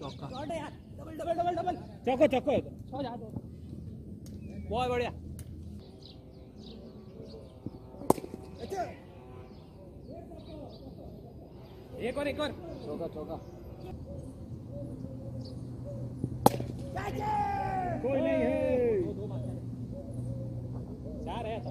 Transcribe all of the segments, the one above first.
चौका यार double double double double चौको चौको सो जा दो बहुत बढ़िया एक और चौका चौका कोई नहीं है चार है तो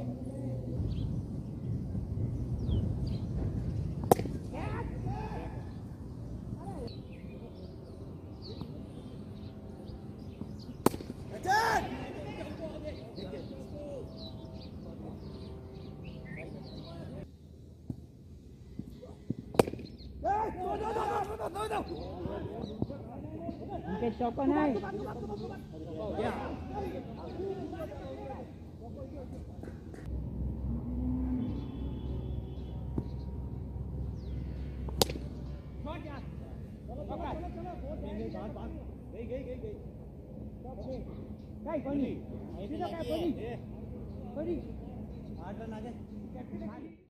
उनके चौका नहीं गई